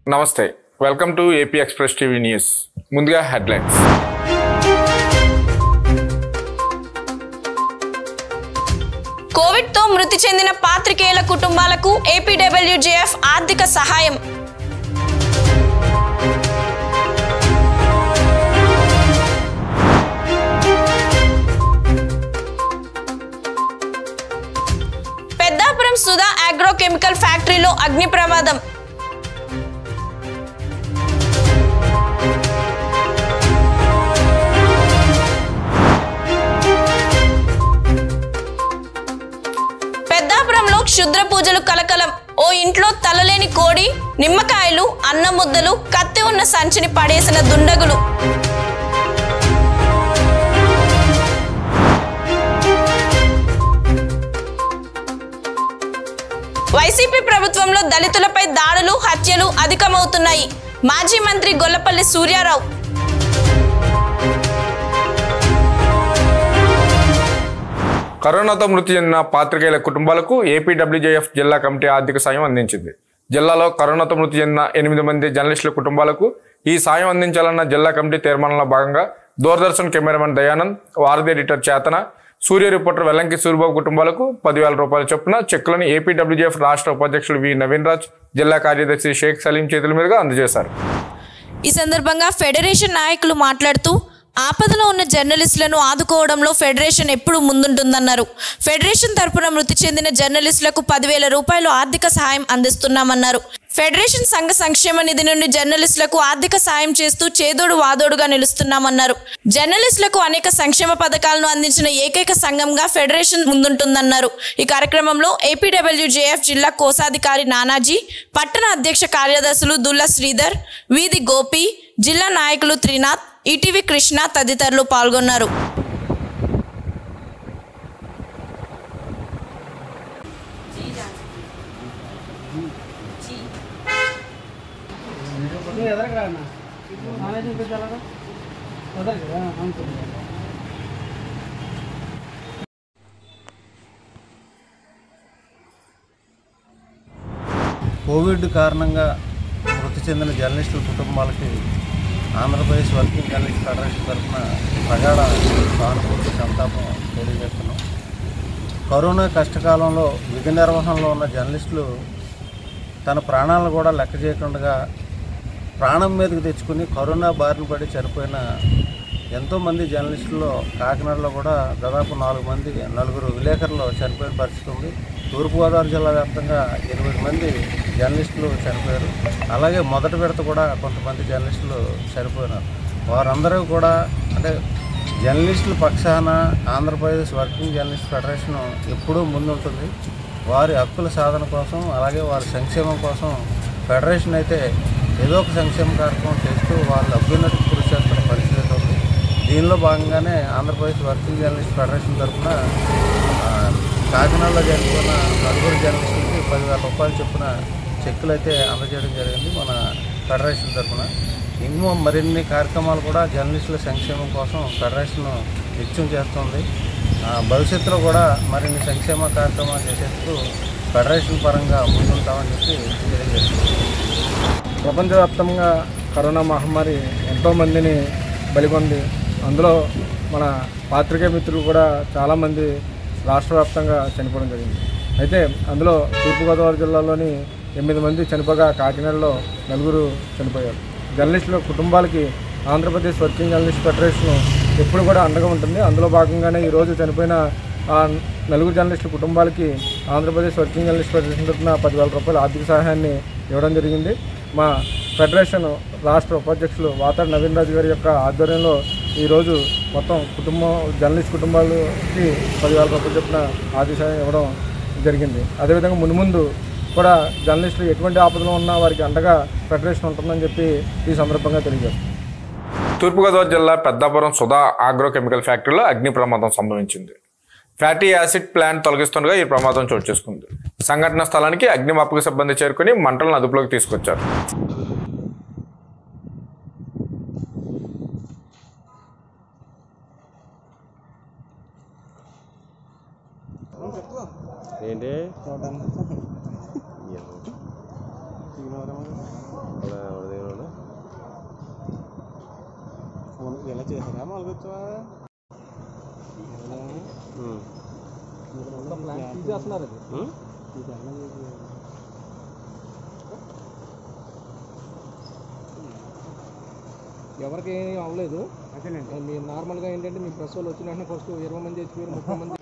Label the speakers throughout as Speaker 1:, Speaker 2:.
Speaker 1: నమస్తే welcome to AP express TV news. ముందుగా headlines.
Speaker 2: Covid తో మృతి చెందిన పాత్రికేయుల కుటుంబాలకు ఏపీడబ్ల్యూజేఎఫ్ ఆర్థిక సహాయం. పెద్దాపురం సుధా అగ్రో కెమికల్ ఫ్యాక్టరీలో అగ్ని ప్రమాదం. పెద్దాపురంలో క్షుద్ర పూజలు కలకలం. ఓ ఇంట్లో తలలేని కోడి, నిమ్మకాయలు, అన్నం ముద్దలు, కత్తి ఉన్న సంచిని పడేసిన దుండగులు. వైసీపీ ప్రభుత్వంలో దళితులపై దాడులు, హత్యలు అధికమవుతున్నాయి. మాజీ మంత్రి గొల్లపల్లి సూర్యారావు.
Speaker 1: కరోనాతో మృతి చెందిన పాత్రికేయుల కుటుంబాలకు ఏపీడబ్ల్యూజేఎఫ్ జిల్లా కమిటీ ఆర్థిక సాయం అందించింది. జిల్లాలో కరోనాతో మృతి చెందిన 8 మంది జర్నలిస్టుల కుటుంబాలకు ఈ సాయం అందించాలన్న జిల్లా కమిటీ తీర్మానంలో భాగంగా దూరదర్శన్ కెమెరామెన్ దయానంద్, వారధి ఎడిటర్ చేతన, సూర్య రిపోర్టర్ వెల్లంకి సూరిబాబు కుటుంబాలకు 10,000 రూపాయల చొప్పున చెక్కులను ఏపీడబ్ల్యూజేఎఫ్ రాష్ట్ర ఉపాధ్యక్షులు వి నవీన్ రాజ్, జిల్లా కార్యదర్శి షేక్ సలీం చేతుల మీదుగా అందజేశారు.
Speaker 2: ఈ సందర్భంగా ఫెడరేషన్ నాయకులు మాట్లాడుతూ ఆపదలో ఉన్న జర్నలిస్టులను ఆదుకోవడంలో ఫెడరేషన్ ఎప్పుడూ ముందుంటుందన్నారు. ఫెడరేషన్ తరపున మృతి చెందిన జర్నలిస్టులకు 10,000 రూపాయలు ఆర్థిక సహాయం అందిస్తున్నామన్నారు. ఫెడరేషన్ సంఘ సంక్షేమ నిధి నుండి జర్నలిస్టులకు ఆర్థిక సాయం చేస్తూ చేదోడు వాదోడుగా నిలుస్తున్నామన్నారు. జర్నలిస్టులకు అనేక సంక్షేమ పథకాలను అందించిన ఏకైక సంఘంగా ఫెడరేషన్ ముందుంటుందన్నారు. ఈ కార్యక్రమంలో ఏపీడబ్ల్యూజేఎఫ్ జిల్లా కోశాధికారి నానాజీ, పట్టణ అధ్యక్ష కార్యదర్శులు దుల్లా శ్రీధర్, వీధి గోపి, జిల్లా నాయకులు త్రినాథ్, ఈటీవీ కృష్ణ తదితరులు పాల్గొన్నారు.
Speaker 3: కోవిడ్ కారణంగా మృతి చెందిన జర్నలిస్టుల కుటుంబాలకి ఆంధ్రప్రదేశ్ వర్కింగ్ జర్నలిస్ట్ ఫెడరేషన్ తరఫున ప్రగాఢ సానుభూతి సంతాపం తెలియజేస్తున్నాం. కరోనా కష్టకాలంలో విధి నిర్వహణలో ఉన్న జర్నలిస్టులు తన ప్రాణాలను కూడా లెక్క చేయకుండా ప్రాణం మీదకి తెచ్చుకుని కరోనా బారిన పడి చనిపోయిన ఎంతోమంది జర్నలిస్టుల్లో కాకినాడలో కూడా దాదాపు 4 విలేకరులు చనిపోయిన పరిస్థితి ఉంది. తూర్పుగోదావరి జిల్లా వ్యాప్తంగా 8 మంది జర్నలిస్టులు చనిపోయారు. అలాగే మొదటి విడత కూడా కొంతమంది జర్నలిస్టులు చనిపోయినారు. వారందరూ కూడా అంటే జర్నలిస్టుల పక్షాన ఆంధ్రప్రదేశ్ వర్కింగ్ జర్నలిస్ట్ ఫెడరేషన్ ఎప్పుడూ ముందుంటుంది. వారి హక్కుల సాధన కోసం అలాగే వారి సంక్షేమం కోసం ఫెడరేషన్ అయితే ఏదో ఒక సంక్షేమ కార్యక్రమం చేస్తూ వాళ్ళ అభ్యున్నతికి కృషి చేస్తున్న పరిస్థితి ఉంది. దీనిలో భాగంగానే ఆంధ్రప్రదేశ్ వర్కింగ్ జర్నలిస్ట్ ఫెడరేషన్ తరఫున కాకినాడలో చనిపోయిన 4 జర్నలిస్టులకి 10,000 రూపాయలు చొప్పున చెక్కులు అయితే అందజేయడం జరిగింది మన ఫెడరేషన్ తరఫున. ఇంకా మరిన్ని కార్యక్రమాలు కూడా జర్నలిస్టుల సంక్షేమం కోసం ఫెడరేషన్ నిత్యం చేస్తుంది. భవిష్యత్తులో కూడా మరిన్ని సంక్షేమ కార్యక్రమాలు చేసేందుకు ఫెడరేషన్ పరంగా ముందుంటామని చెప్పి తెలియజేస్తుంది.
Speaker 4: ప్రపంచవ్యాప్తంగా కరోనా మహమ్మారి ఎంతోమందిని బలిగొంది. అందులో మన పాత్రికేయ మిత్రులు కూడా చాలామంది రాష్ట్ర వ్యాప్తంగా చనిపోవడం జరిగింది. అయితే అందులో తూర్పుగోదావరి జిల్లాలోని 8 మంది చనిపోగా కాకినాడలో 4 చనిపోయారు. జర్నలిస్టుల కుటుంబాలకి ఆంధ్రప్రదేశ్ వర్కింగ్ జర్నలిస్ట్ ఫెడరేషన్ ఎప్పుడు కూడా అండగా ఉంటుంది. అందులో భాగంగానే ఈరోజు చనిపోయిన 4 జర్నలిస్టుల కుటుంబాలకి ఆంధ్రప్రదేశ్ వర్కింగ్ జర్నలిస్ట్ ఫెడరేషన్ తరఫున 10,000 రూపాయల ఆర్థిక సహాయాన్ని ఇవ్వడం జరిగింది. మా ఫెడరేషన్ రాష్ట్ర ఉపాధ్యక్షులు వాతాడు నవీన్ రాజు గారి యొక్క ఆధ్వర్యంలో ఈరోజు మొత్తం జర్నలిస్ట్ కుటుంబాలకి 10,000 రూపాయలు చొప్పున ఆర్థిక సహాయం ఇవ్వడం జరిగింది. అదేవిధంగా మున్ముందు కూడా జర్నలిస్టులు ఎటువంటి ఆపదలో ఉన్నా వారికి అండగా ఫెడరేషన్ ఉంటుందని చెప్పి ఈ సందర్భంగా తెలియజేస్తుంది.
Speaker 1: తూర్పుగోదావరి జిల్లా పెద్దాపురం సుధా అగ్రో కెమికల్ ఫ్యాక్టరీలో అగ్ని ప్రమాదం సంభవించింది. ఫ్యాటీ యాసిడ్ ప్లాంట్ తొలగిస్తుండగా ఈ ప్రమాదం చోటు చేసుకుంది. సంఘటన స్థలానికి అగ్నిమాపక సిబ్బంది చేరుకుని మంటలను అదుపులోకి తీసుకొచ్చారు.
Speaker 3: ఏంటి ఎలా చేశారా మొదలుపెట్టా తీసేస్తున్నారు ఎవరికి ఏమీ అవ్వలేదు. మీరు నార్మల్గా ఏంటంటే మీ ప్రెస్ వాళ్ళు వచ్చిన వెంటనే ఫస్ట్ 20 మంది చచ్చిపోయారు, 30 మంది.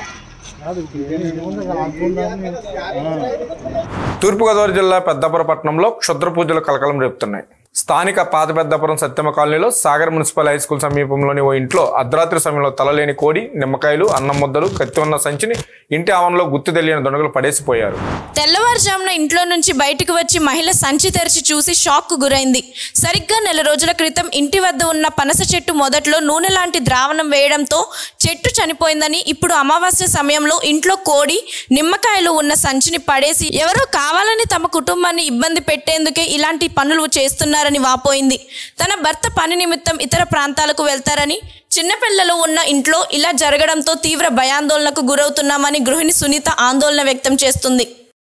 Speaker 1: తూర్పుగోదావరి జిల్లా పెద్దాపురం పట్టణంలో క్షుద్ర పూజలు కలకలం రేపుతున్నాయి. స్థానిక పాత పెద్దాపురం సత్యమ కాలనీలో సాగర్ మున్సిపల్ హై స్కూల్ సమీపంలోని ఓ ఇంట్లో అర్ధరాత్రి సమయంలో తలలేని కోడి, నిమ్మకాయలు, అన్నం ముద్దలు, కత్తి ఉన్న సంచిని ఇంటి ఆవరణలో గుర్తు తెలియని దొంగలు పడేసిపోయారు.
Speaker 2: తెల్లవారుజామున ఇంట్లో నుంచి బయటకు వచ్చి మహిళ సంచి తెరిచి చూసి షాక్ గురైంది. సరిగ్గా నెల రోజుల క్రితం ఇంటి వద్ద ఉన్న పనస చెట్టు మొదట్లో నూనె లాంటి ద్రావణం వేయడంతో చెట్టు చనిపోయిందని, ఇప్పుడు అమావాస్య సమయంలో ఇంట్లో కోడి, నిమ్మకాయలు ఉన్న సంచిని పడేసి ఎవరో కావాలని తమ కుటుంబాన్ని ఇబ్బంది పెట్టేందుకే ఇలాంటి పనులు చేస్తున్నారని వాపోయింది. తన భర్త పని నిమిత్తం ఇతర ప్రాంతాలకు వెళ్తారని, చిన్నపిల్లలు ఉన్న ఇంట్లో ఇలా జరగడంతో తీవ్ర భయాందోళనకు గురవుతున్నామని గృహిణి సునీత ఆందోళన వ్యక్తం చేస్తుంది.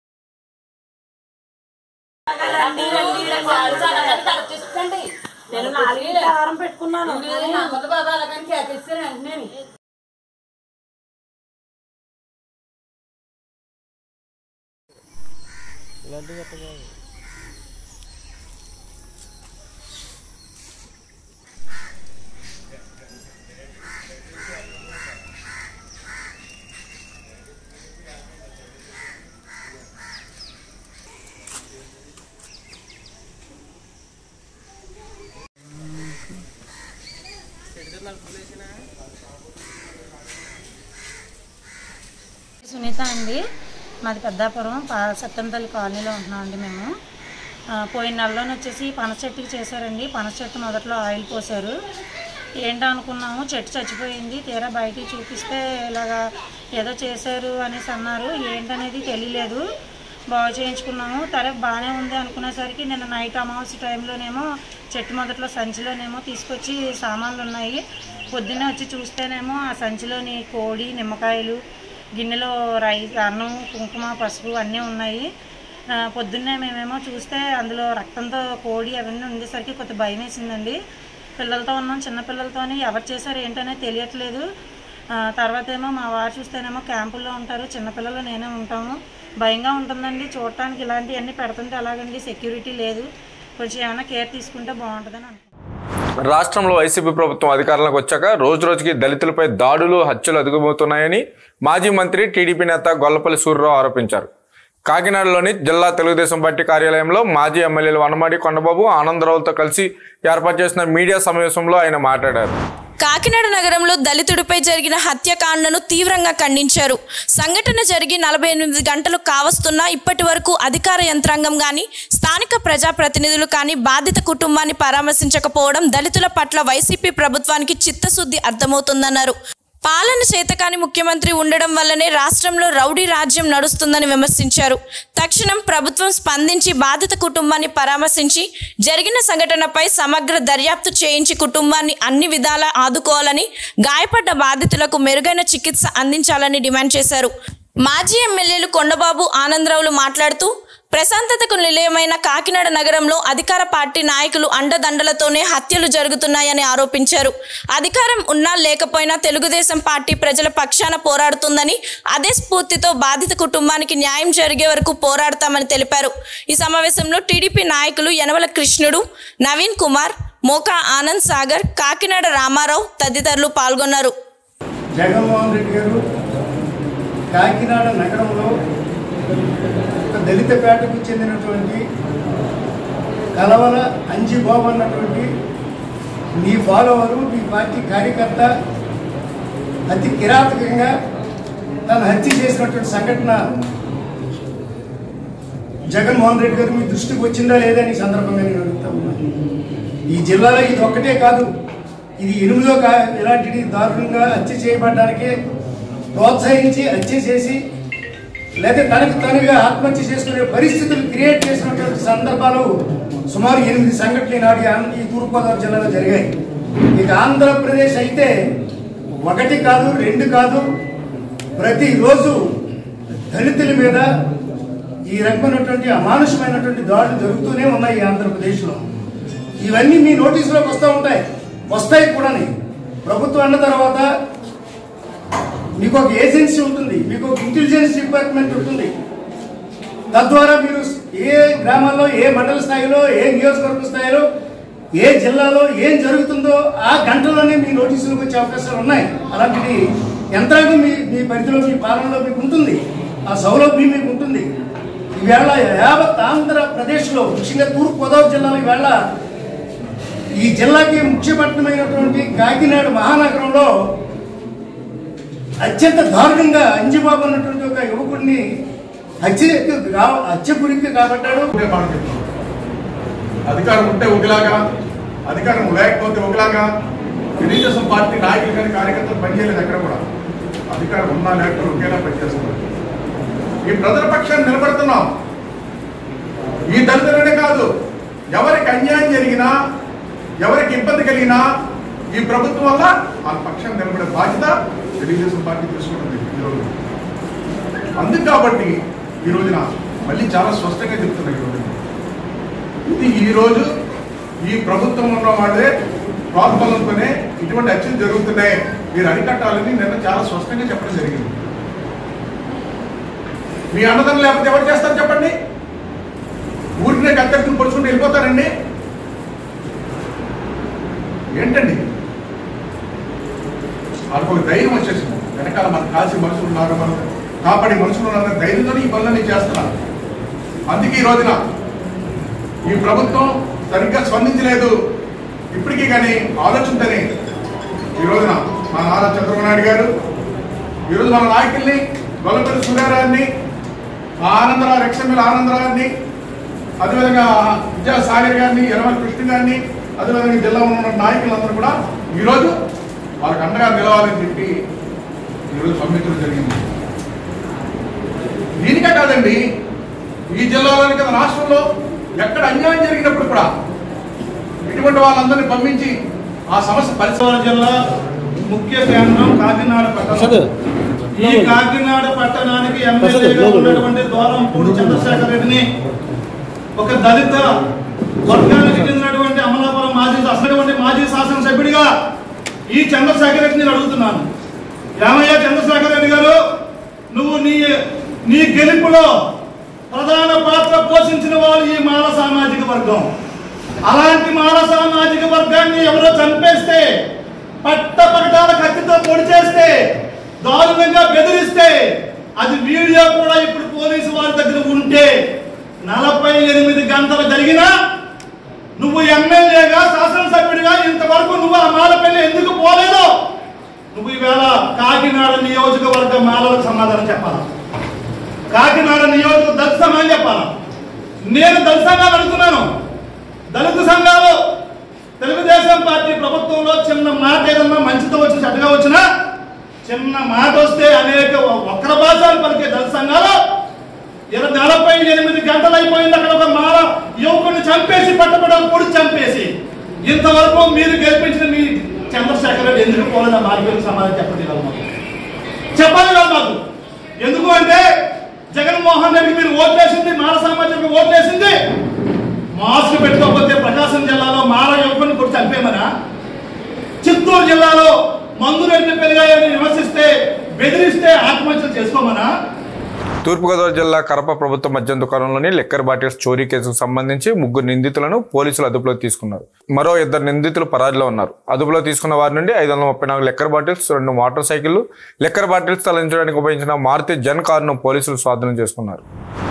Speaker 5: సునీత అండి, మాది పెద్దాపురం సత్యంతల్లి కాలనీలో ఉంటున్నామండి. మేము పోయిన నెలలోనే వచ్చేసి పనస చెట్టుకి చేశారండి. పనస చెట్టు మొదట్లో ఆయిల్ పోసారు. ఏంటో అనుకున్నాము, చెట్టు చచ్చిపోయింది. తీరా బయటికి చూపిస్తే ఇలాగా ఏదో చేశారు అనేసి అన్నారు. ఏంటనేది తెలియలేదు. బాగు చేయించుకున్నాము. బాగానే ఉంది అనుకునేసరికి నిన్న నైట్ అమావాస్య టైంలోనేమో చెట్టు మొదట్లో సంచిలోనేమో తీసుకొచ్చి సామాన్లు ఉన్నాయి. పొద్దున్నే వచ్చి చూస్తేనేమో ఆ సంచిలోని కోడి, నిమ్మకాయలు, గిన్నెలో రైస్, అన్నం, కుంకుమ, పసుపు అన్నీ ఉన్నాయి. పొద్దున్నే మేమేమో చూస్తే అందులో రక్తంతో కోడి అవన్నీ ఉండేసరికి కొంత భయం వేసిందండి. పిల్లలతో ఉన్నాం, చిన్నపిల్లలతోని ఎవరు చేశారు ఏంటనేది తెలియట్లేదు. తర్వాత ఏమో మా వారు చూస్తేనేమో క్యాంపుల్లో ఉంటారు, చిన్నపిల్లలు నేనే ఉంటాము. భయంగా ఉంటుందండి చూడటానికి. ఇలాంటివన్నీ పెడుతుంటే అలాగండి, సెక్యూరిటీ లేదు. కొంచెం ఏమైనా కేర్ తీసుకుంటే బాగుంటుందని అనుకుంటున్నాను.
Speaker 1: రాష్ట్రంలో వైసీపీ ప్రభుత్వం అధికారంలోకి వచ్చాక రోజురోజుకి దళితులపై దాడులు, హత్యలు అదుగుమవుతున్నాయని మాజీ మంత్రి టీడీపీ నేత గొల్లపల్లి సూర్యరావు ఆరోపించారు. కాకినాడలోని జిల్లా తెలుగుదేశం పార్టీ కార్యాలయంలో మాజీ ఎమ్మెల్యేలు వనమాడి కొండబాబు, ఆనందరావులతో కలిసి ఏర్పాటు చేసిన మీడియా సమావేశంలో ఆయన మాట్లాడారు.
Speaker 2: కాకినాడ నగరంలో దళితుడిపై జరిగిన హత్యాకాండను తీవ్రంగా ఖండించారు. సంఘటన జరిగి 48 గంటలు కావస్తున్నా ఇప్పటి వరకు అధికార యంత్రాంగం కానీ, స్థానిక ప్రజాప్రతినిధులు కానీ బాధిత కుటుంబాన్ని పరామర్శించకపోవడం దళితుల పట్ల వైసీపీ ప్రభుత్వానికి చిత్తశుద్ధి అర్థమవుతుందన్నారు. పాలన చేతకాని ముఖ్యమంత్రి ఉండడం వల్లనే రాష్ట్రంలో రౌడీ రాజ్యం నడుస్తుందని విమర్శించారు. తక్షణం ప్రభుత్వం స్పందించి బాధిత కుటుంబాన్ని పరామర్శించి జరిగిన సంఘటనపై సమగ్ర దర్యాప్తు చేయించి కుటుంబాన్ని అన్ని విధాలా ఆదుకోవాలని, గాయపడ్డ బాధితులకు మెరుగైన చికిత్స అందించాలని డిమాండ్ చేశారు. మాజీ ఎమ్మెల్యేలు కొండబాబు, ఆనందరావులు మాట్లాడుతూ ప్రశాంతతకు నిలయమైన కాకినాడ నగరంలో అధికార పార్టీ నాయకులు అండదండలతోనే హత్యలు జరుగుతున్నాయని ఆరోపించారు. అధికారం ఉన్నా లేకపోయినా తెలుగుదేశం పార్టీ ప్రజల పక్షాన పోరాడుతుందని, అదే స్ఫూర్తితో బాధిత కుటుంబానికి న్యాయం జరిగే వరకు పోరాడతామని తెలిపారు. ఈ సమావేశంలో టీడీపీ నాయకులు యనమల కృష్ణుడు, నవీన్ కుమార్, మోకా ఆనంద్ సాగర్, కాకినాడ రామారావు తదితరులు పాల్గొన్నారు.
Speaker 6: జగన్మోహన్ రెడ్డి గారు కాకినాడ నగరంలో ఒక దళిత పేటకు చెందినటువంటి కలవల అంజిబాబు అన్నటువంటి నీ ఫాలోవరు, నీ పార్టీ కార్యకర్త అతి కిరాతకంగా తను హత్య చేసినటువంటి సంఘటన జగన్మోహన్ రెడ్డి గారు మీ దృష్టికి వచ్చిందా లేదా అని సందర్భంగా నేను అడుగుతా ఉన్నాను. ఈ జిల్లాలో ఇది ఒక్కటే కాదు, ఇది 8వ ఇలాంటి దారుణంగా హత్య చేయబడ్డానికి ప్రోత్సహించి హత్య చేసి లేదా తనకు తనుగా ఆత్మహత్య చేసుకునే పరిస్థితులు క్రియేట్ చేసినటువంటి సందర్భాలు సుమారు 8 సంఘటనలు నాడు ఈ తూర్పుగోదావరి జిల్లాలో జరిగాయి. ఇక ఆంధ్రప్రదేశ్ అయితే 1 కాదు 2 కాదు, ప్రతిరోజు దళితుల మీద ఈ రకమైనటువంటి అమానుషమైనటువంటి దాడులు జరుగుతూనే ఉన్నాయి ఈ ఆంధ్రప్రదేశ్లో. ఇవన్నీ మీ నోటీసులోకి వస్తాయి కూడా. ప్రభుత్వం అన్న తర్వాత మీకు ఒక ఏజెన్సీ ఉంటుంది, మీకు ఒక ఇంటెలిజెన్స్ డిపార్ట్మెంట్ ఉంటుంది. తద్వారా మీరు ఏ గ్రామాల్లో, ఏ మండల స్థాయిలో, ఏ నియోజకవర్గ స్థాయిలో, ఏ జిల్లాలో ఏం జరుగుతుందో ఆ గంటలోనే మీ నోటీసులకు వచ్చే అవకాశాలు ఉన్నాయి. అలాంటిది యంత్రాంగం మీ పరిధిలో, మీ పాలనలో మీకు ఉంటుంది, ఆ సౌలభ్యం మీకు ఉంటుంది. ఈవేళ యావత్ ఆంధ్రప్రదేశ్లో, ముఖ్యంగా తూర్పుగోదావరి జిల్లాలో ఈవేళ ఈ జిల్లాకి ముఖ్యపట్టణమైనటువంటి కాకినాడ మహానగరంలో అత్యంత దారుణంగా అంజిబాబు అన్నటువంటి ఒక యువకుడిని హత్య గురికి కాబట్టాడు.
Speaker 7: అధికారం ఉంటే ఒకలాగా, అధికారం లేకపోతే ఒకలాగా. తెలుగుదేశం పార్టీ నాయకులు కానీ కార్యకర్తలు పనిచేయలేదు ఎక్కడ కూడా. అధికారం ఉన్నా లేకపోతే ఒకేలా పనిచేస్తున్నారు. ఈ ప్రజల పక్షాన్ని నిలబడుతున్నాం. ఈ దళితులనే కాదు, ఎవరికి అన్యాయం జరిగినా, ఎవరికి ఇబ్బంది కలిగినా ఈ ప్రభుత్వం వల్ల ఆ పక్షాన్ని నిలబడే బాధ్యత తెలుగుదేశం పార్టీ తీసుకుంటుంది ఈరోజు. అందుకు కాబట్టి ఈ రోజున మళ్ళీ చాలా స్పష్టంగా చెప్తున్నా, ఈరోజు ఈ ప్రభుత్వం ఉన్న వాళ్ళే ప్రోత్సాహంతోనే ఇటువంటి హత్యలు జరుగుతున్నాయి, మీరు అరికట్టాలని నిన్న చాలా స్పష్టంగా చెప్పడం జరిగింది. మీ అన్నదానం లేకపోతే ఎవరు చేస్తారు చెప్పండి? ఊరినే కత్తెట్టుకుని పొడుచుకుంటూ వెళ్ళిపోతారండి? ఏంటండి? వాళ్ళకు ఒక ధైర్యం వచ్చేసింది. వెనకాల మనకు కాల్సి మనుషులు ఉన్నారు, మనం కాపాడి మనుషులు ఉన్నారు, ధైర్యంతో ఈ పనులన్నీ చేస్తున్నారు. అందుకే ఈ రోజున ఈ ప్రభుత్వం సరిగ్గా స్పందించలేదు. ఇప్పటికీ కానీ ఆలోచనతోనే ఈ రోజున మా నారా చంద్రబాబు నాయుడు గారు ఈరోజు మన నాయకుల్ని, గొల్లపల్లి సూర్యారావుని, ఆనందరావు, ఎక్స్ఎంఎల్ ఆనందరావుని, అదేవిధంగా విద్యాసాగర్ గారిని, యనమల కృష్ణ గారిని, అదేవిధంగా జిల్లాలో ఉన్న నాయకులందరూ కూడా ఈరోజు వాళ్ళకి అండగా నిలవాలని చెప్పి ఈరోజు పంపించడం జరిగింది. దీనికే కాదండి, ఈ జిల్లాలోని కదా రాష్ట్రంలో ఎక్కడ అన్యాయం జరిగినప్పుడు కూడా ఇటువంటి వాళ్ళందరినీ పంపించి ఆ సమస్య పరిశీలన.
Speaker 8: జిల్లా ముఖ్య కేంద్రం కాకినాడ పట్టణం. ఈ కాకినాడ పట్టణానికి ఎమ్మెల్యేగా ఉన్నటువంటి దూరంపూడి చంద్రశేఖర్ రెడ్డిని ఒక దళిత వర్గానికి చెందినటువంటి అమలాపురం మాజీ శాసనసభ్యుడిగా ఈ చంద్రశేఖర్ రెడ్డిని అడుగుతున్నాను. ఏమయ్యా చంద్రశేఖర్ రెడ్డి గారు, నువ్వు నీ గెలుపులో ప్రధాన పాత్ర పోషించిన వాళ్ళు ఈ మాల సామాజిక వర్గం. అలాంటి మాల సామాజిక వర్గాన్ని ఎవరో చంపేస్తే, పట్టపగటాల కత్తితో పొడి చేస్తే, దారుణంగా బెదిరిస్తే, అది వీడియో కూడా ఇప్పుడు పోలీసు వారి దగ్గర ఉంటే 48 గంటలు జరిగినా నువ్వు ఎమ్మెల్యేగా, శాసనసభ్యుడిగా ఇంతవరకు నువ్వు ఆ మాలపల్లి ఎందుకు పోలేదో నువ్వు ఈవేళ కాకినాడ నియోజకవర్గ మాలలకు సమాధానం చెప్పాలా? కాకినాడ నియోజక దళిత సంఘాన్ని చెప్పాలా? నేను దళిత సంఘాలు అడుగుతున్నాను. దళిత సంఘాలు తెలుగుదేశం పార్టీ ప్రభుత్వంలో చిన్న మాట ఏదన్నా మంచితో వచ్చి చెడ్డగా వచ్చినా, చిన్న మాట వస్తే అనేక వక్ర భాషలు పలికే దళిత సంఘాలు 48 గంటలు అయిపోయింది. అక్కడ ఒక మాల యువకుడిని చంపేసి, పట్టపడాలు పొడి చంపేసి, ఇంతవరకు మీరు గెలిపించిన మీ చంద్రశేఖర్ రెడ్డి ఎందుకు పోలేదా? మార్గం సమాధానం చెప్పాలి కదా మాకు. ఎందుకు అంటే జగన్మోహన్ రెడ్డి మీరు ఓట్లేసింది, మాల సామాజిక ఓట్లేసింది మాస్క్ పెట్టుకోకపోతే ప్రకాశం జిల్లాలో మాల యువకుడిని కూడా చంపేమనా? చిత్తూరు జిల్లాలో మందు రేట్లు పెరిగాయని విమర్శిస్తే, బెదిరిస్తే ఆత్మహత్యలు చేసుకోమనా?
Speaker 1: తూర్పుగోదావరి జిల్లా కరప ప్రభుత్వ మద్యం దుకాణంలోని లిక్కర్ బాటిల్స్ చోరీ కేసుకు సంబంధించి 3 నిందితులను పోలీసులు అదుపులో తీసుకున్నారు. మరో 2 నిందితులు పరారీలో ఉన్నారు. అదుపులో తీసుకున్న వారి నుండి 534 లిక్కర్ బాటిల్స్, 2 మోటార్ సైకిళ్లు, లిక్కర్ బాటిల్స్ తరలించడానికి ఉపయోగించిన మారుతి జన్ కారును పోలీసులు స్వాధీనం చేసుకున్నారు.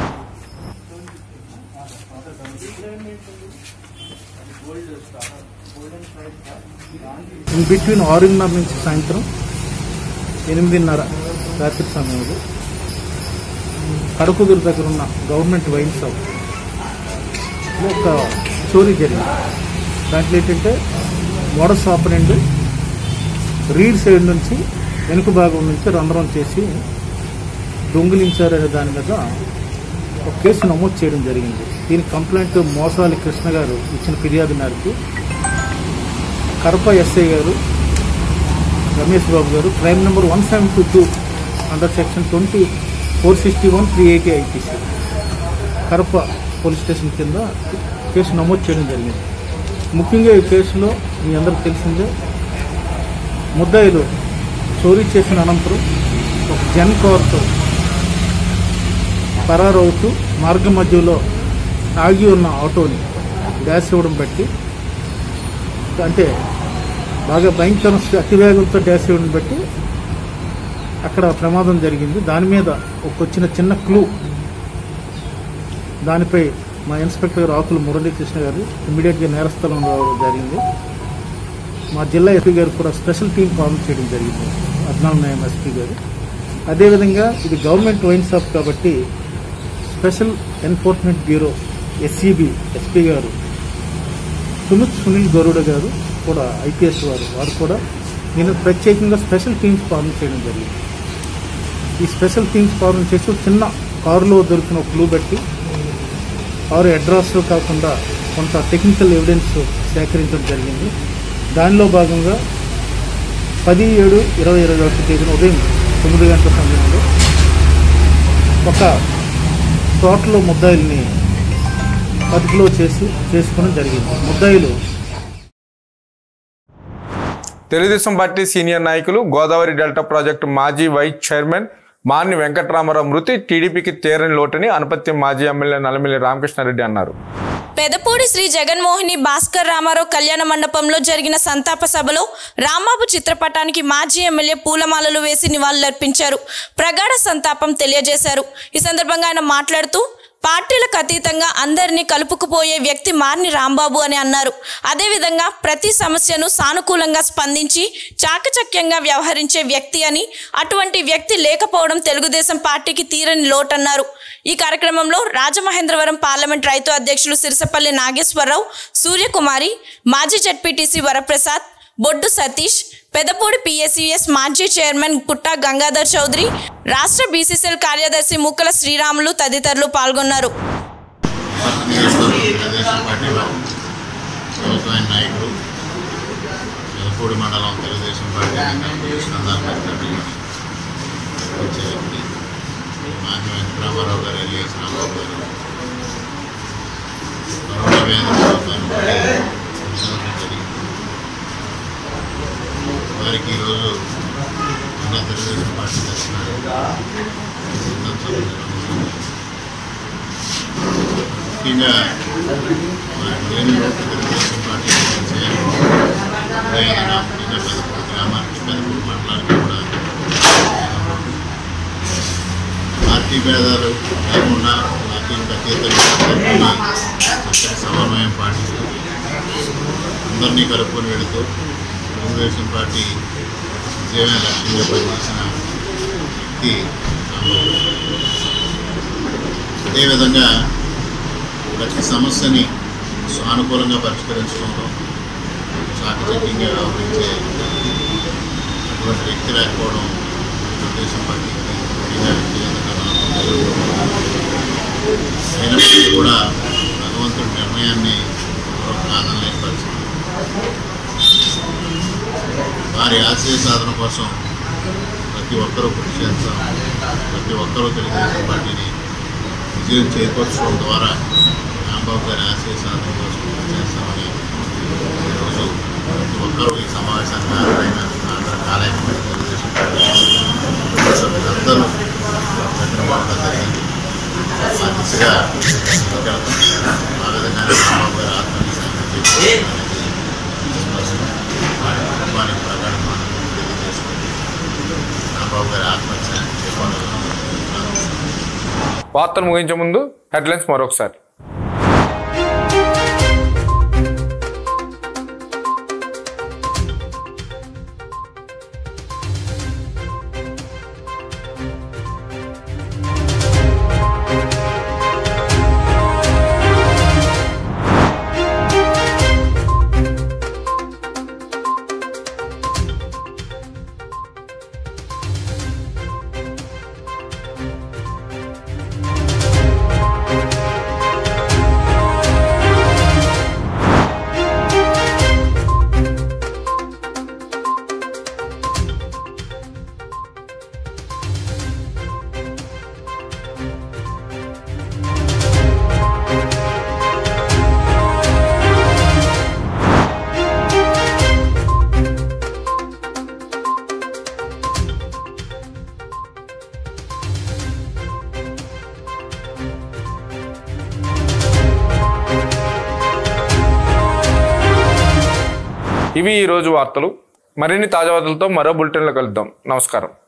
Speaker 9: బిట్వీన్ 6:30 నుంచి సాయంత్రం 8:30 రాత్రి సమయంలో కడకుదురు దగ్గర ఉన్న గవర్నమెంట్ వైన్ షాప్ ఒక చోరీ జరిగింది. దాంట్లో ఏంటంటే మోడస్ ఆపరెంట్ రీడ్ సైడ్ నుంచి వెనుక భాగం నుంచి రంధ్రం చేసి దొంగిలించారనే దాని మీద ఒక కేసు నమోదు చేయడం జరిగింది. దీనికి కంప్లైంట్ మోసాలి కృష్ణ గారు ఇచ్చిన ఫిర్యాదు మేరకు కడప ఎస్ఐ గారు రమేష్ బాబు గారు crime number 172 under section 461 380 IPC Karapa police station కింద కేసు నమోదు చేయడం జరిగింది. ముఖ్యంగా ఈ కేసులో మీ అందరికీ తెలిసిందే, ముద్దాయిలు చోరీ చేసిన అనంతరం ఒక జన్ కార్తో పరారవుతూ మార్గ మధ్యలో ఆగి ఉన్న ఆటోని డ్యాష్ ఇవ్వడం బట్టి, అంటే బాగా భయంకర అతివేగంతో డ్యాష్ ఇవ్వడం బట్టి అక్కడ ప్రమాదం జరిగింది. దాని మీద వచ్చిన చిన్న క్లూ, దానిపై మా ఇన్స్పెక్టర్ గారు ఆకుల మురళీకృష్ణ గారు ఇమ్మీడియట్గా నేరస్థలం రావడం జరిగింది. మా జిల్లా ఎస్పీ గారు కూడా స్పెషల్ టీం ఫామ్ చేయడం జరిగింది, అద్నాన్ నాయం ఎస్పీ గారు. అదేవిధంగా ఇది గవర్నమెంట్ వైన్ షాప్ కాబట్టి special enforcement bureau S C B SP గారు సునీల్ గరుడ గారు కూడా ఐపీఎస్ వారు కూడా నేను ప్రత్యేకంగా స్పెషల్ టీమ్స్ ఫార్మ్ చేయడం జరిగింది. ఈ స్పెషల్ టీమ్స్ ఫార్మ్ చేసి చిన్న కారులో దొరికిన క్లూ బట్టి కారు అడ్రస్ కాకుండా కొంత టెక్నికల్ ఎవిడెన్స్ సేకరించడం జరిగింది. దానిలో భాగంగా 10/7/2021 తేదీన ఉదయం 9 గంటల సమయంలో ఒక తోటలో ముద్దాయిల్ని అదుపులో చేసుకోవడం జరిగింది. ముద్దాయిలు
Speaker 1: తెలుగుదేశం పార్టీ సీనియర్ నాయకులు, గోదావరి డెల్టా ప్రాజెక్టు మాజీ వైస్ చైర్మన్ మార్ని వెంకటరామారావు మృతి టీడీపీకి తీరని లోటని అనపత్యం మాజీ ఎమ్మెల్యే నల్లమిల్లి రామకృష్ణారెడ్డి అన్నారు.
Speaker 2: పెదపూడి శ్రీ జగన్మోహిని భాస్కర్ రామారావు కళ్యాణ మండపంలో జరిగిన సంతాప సభలో రాంబాబు చిత్రపటానికి మాజీ ఎమ్మెల్యే పూలమాలలు వేసి నివాళులర్పించారు. ప్రగాఢ సంతాపం తెలియజేశారు. ఈ సందర్భంగా ఆయన మాట్లాడుతూ పార్టీలకు అతీతంగా అందరినీ కలుపుకుపోయే వ్యక్తి మార్ని రాంబాబు అని అన్నారు. అదేవిధంగా ప్రతి సమస్యను సానుకూలంగా స్పందించి చాకచక్యంగా వ్యవహరించే వ్యక్తి అని, అటువంటి వ్యక్తి లేకపోవడం తెలుగుదేశం పార్టీకి తీరని లోటన్నారు. ఈ కార్యక్రమంలో రాజమహేంద్రవరం పార్లమెంట్ రైతు అధ్యక్షులు సిరిసపల్లి నాగేశ్వరరావు, సూర్యకుమారి, మాజీ జడ్పీటీసీ వరప్రసాద్, బొడ్డు సతీష్, పెదపూడి పిఎస్యుఎస్ మాజీ చైర్మన్ పుట్టా గంగాధర్ చౌదరి, రాష్ట్ర బీసీసీఎల్ కార్యదర్శి ముక్కల శ్రీరాములు తదితరులు పాల్గొన్నారు.
Speaker 10: వారికి ఈరోజు ఉన్న తెలుగుదేశం పార్టీ తరఫున ముఖ్యంగా తెలుగుదేశం పార్టీ పెదపూడి గ్రామానికి పెదపూడి మండలానికి కూడా పార్టీ భేదాలు లేకుండా పార్టీకి అతీతంగా సమన్వయం పాటిస్తూ అందరినీ కలుపుకొని వెళుతూ తెలుగుదేశం పార్టీ విజయమైన లక్ష్యంగా పనిచేసిన వ్యక్తి. అదేవిధంగా ప్రతి సమస్యని సానుకూలంగా పరిష్కరించడంలో చాకచక్యంగా వ్యవహరించే అటువంటి వ్యక్తి లేకపోవడం తెలుగుదేశం పార్టీకి అయినప్పటికీ కూడా భగవంతుడి నిర్ణయాన్ని కాదనలేని పరిస్థితి. వారి ఆశయ సాధన కోసం ప్రతి ఒక్కరూ కృషి చేస్తాం. ప్రతి ఒక్కరూ తెలుగుదేశం పార్టీని విజయం చేకూర్చడం ద్వారా రాంబాబు గారి ఆశయ సాధన కోసం కృషి చేస్తామని ఈరోజు ప్రతి ఒక్కరూ ఈ సమావేశానికి హాజరైన కాలేజీ తెలుగుదేశం పార్టీ సభ్యులందరూ చంద్రబాబు జరిగింది. ఆ దిశగా ఆ విధంగానే రాంబాబు గారి ఆత్మవిశ్వాసం వారి కుటుంబానికి ప్రగాఢమైన తెలియజేసుకుంది. రాంబాబు గారి ఆత్మవిశ్వాసం చెప్పాలి.
Speaker 1: వార్తలు ముగించే ముందు హెడ్లైన్స్ మరొకసారి. ఇవి ఈరోజు వార్తలు. మరిన్ని తాజా వార్తలతో మరో బులెటిన్లో కలుద్దాం. నమస్కారం.